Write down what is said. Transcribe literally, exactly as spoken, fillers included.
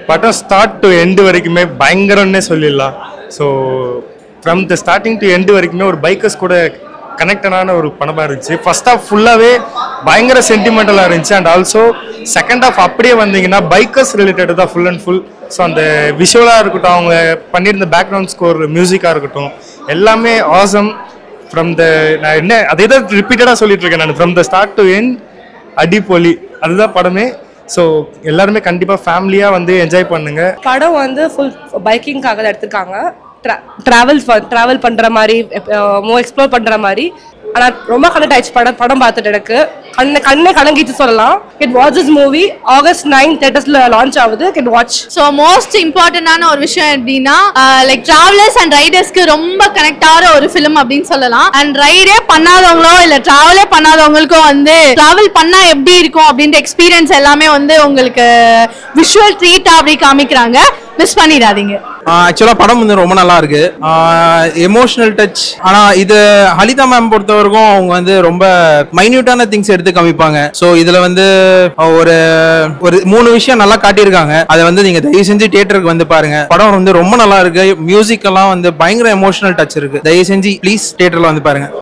படம் start to end வரைக்குமே பயங்கரம்னே சொல்லிடலாம். So from the starting to end வரைக்குமே ஒரு பைக்கர்ஸ் கூட கனெக்டடான ஒரு படமாக இருந்துச்சு. ஃபர்ஸ்ட் ஹாஃப் ஃபுல்லாகவே பயங்கர சென்டிமெண்டலாக இருந்துச்சு. அண்ட் ஆல்சோ செகண்ட் ஹாஃப் அப்படியே வந்தீங்கன்னா பைக்கர்ஸ் ரிலேட்டட் தான் ஃபுல் அண்ட் ஃபுல். ஸோ அந்த விஷுவலாக இருக்கட்டும், அவங்க பண்ணியிருந்த பேக்ரவுண்ட் ஸ்கோர், மியூசிக்காக இருக்கட்டும், எல்லாமே ஆசம். ஃப்ரம் த நான் என்ன அதே தான் ரிப்பீட்டடாக சொல்லிட்டு இருக்கேன் நான், from the start to end அடிப்பொலி, அதுதான் படமே. ஸோ எல்லாருமே கண்டிப்பாக ஃபேமிலியாக வந்து என்ஜாய் பண்ணுங்க. படம் வந்து ஃபுல் பைக்கிங்காக தான் எடுத்திருக்காங்க. ட்ராவல் ட்ராவல் பண்ணுற மாதிரி, மோ எக்ஸ்ப்ளோர் பண்ணுற மாதிரி. ஆனால் ரொம்ப கனெக்ட் ஆயிடுச்சு படம் படம் பார்த்துட்டு எனக்கு கண்ணை கண்ணை கலங்கிட்டு சொல்லலாம். Get watch this movie. August nine தியேட்டர்ஸ்ல லான்ச் ஆகுது. Get watch. ஸோ மோஸ்ட் இம்பார்ட்டன்டான ஒரு விஷயம் எப்படின்னா, லைக் டிராவலர்ஸ் அண்ட் ரைடர்ஸ்க்கு ரொம்ப கனெக்ட் ஆகிற ஒரு ஃபிலிம் அப்படின்னு சொல்லலாம். அண்ட் ரைடே பண்ணாதவங்களோ இல்லை டிராவலே பண்ணாதவங்களுக்கும் வந்து டிராவல் பண்ணா எப்படி இருக்கும் அப்படின்ற எக்ஸ்பீரியன்ஸ் எல்லாமே வந்து உங்களுக்கு விஷுவல் ட்ரீட் அப்படி காமிக்கிறாங்க. மிஸ் பண்ணிடாதீங்க. ஆக்சுவலாக படம் வந்து ரொம்ப நல்லா இருக்கு. Emotional touch. ஆனால் இது ஹலிதா மேம் பொறுத்தவரைக்கும் அவங்க வந்து ரொம்ப மைன்யூட்டான திங்ஸ் எடுத்து காமிப்பாங்க. ஸோ இதுல வந்து ஒரு ஒரு மூணு விஷயம் நல்லா காட்டியிருக்காங்க. அதை வந்து நீங்க தயவு செஞ்சு தியேட்டருக்கு வந்து பாருங்க. படம் வந்து ரொம்ப நல்லா இருக்கு. மியூசிக் எல்லாம் வந்து பயங்கர எமோஷனல் டச் இருக்கு. தயவு செஞ்சு ப்ளீஸ் தியேட்டர்ல வந்து பாருங்க.